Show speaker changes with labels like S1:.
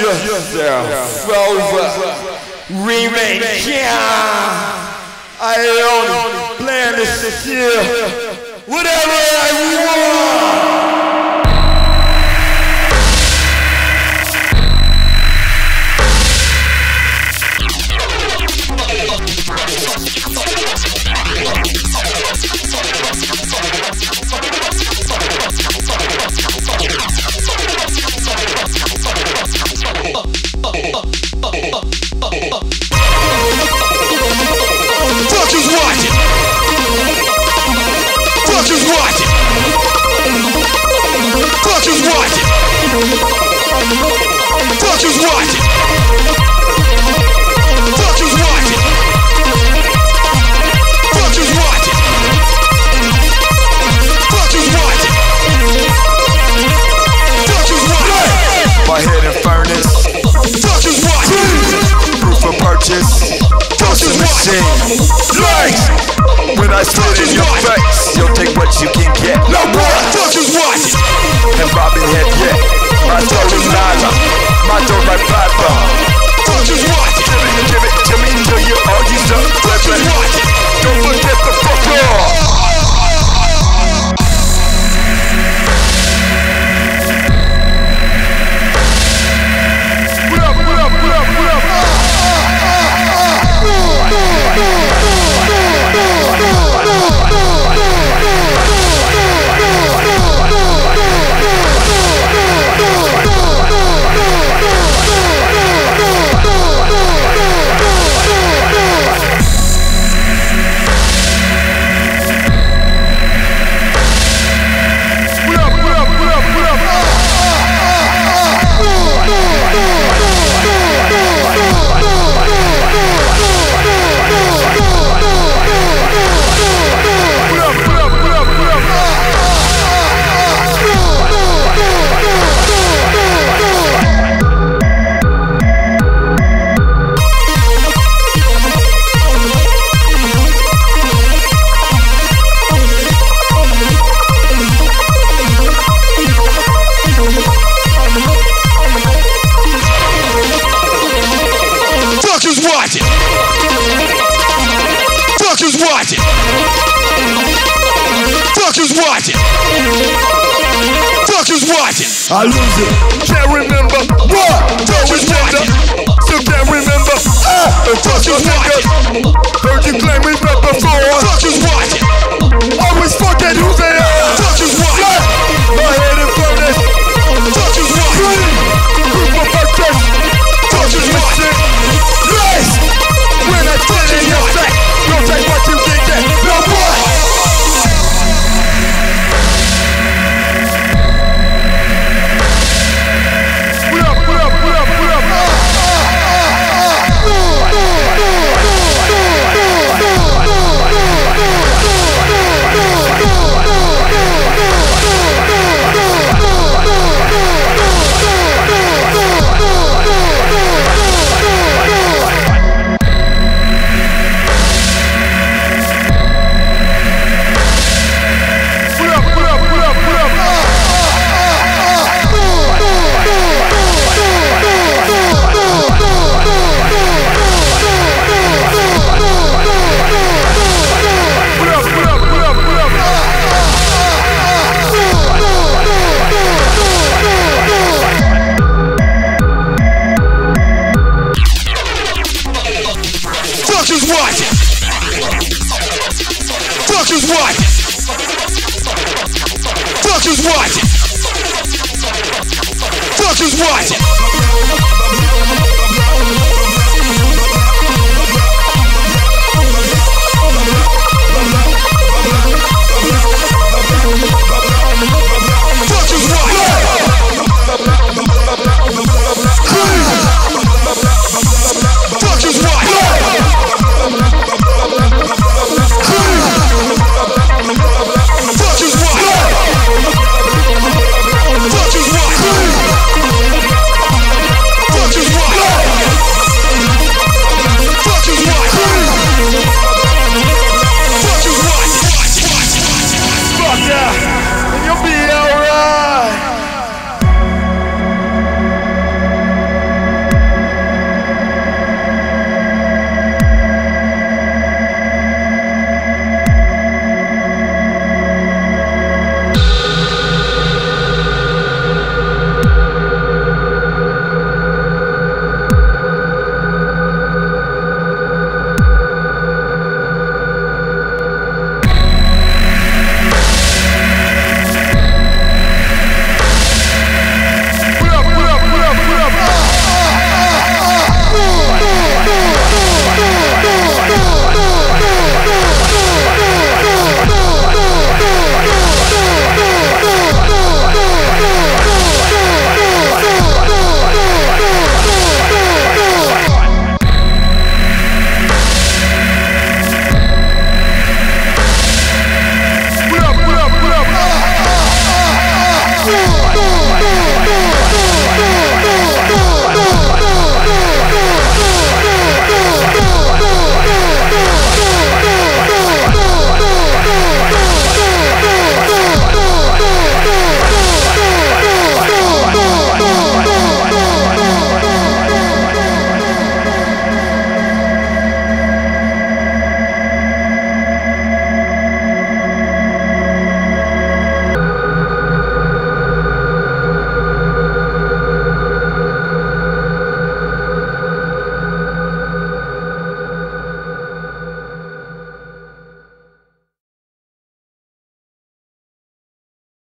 S1: yourself over remake. I only plan this year whatever I want. When I spit in your face, you'll take what you can get. No more touches what? And Robin Head, yeah. My toe is Nyla, my toe like Papa. Touches what? Give it to me till you all use up. Touches what? Don't forget the fuck off. I lose it, can't remember what, don't remember, still can't remember, touch your niggas, heard you claim we met before, touch is watching, always forget who they are, touch is watching, my head in furnace, touch is watching, group of actors, touch is watching, yes, when I spit in your face, don't take what you can get, no more. Watch it.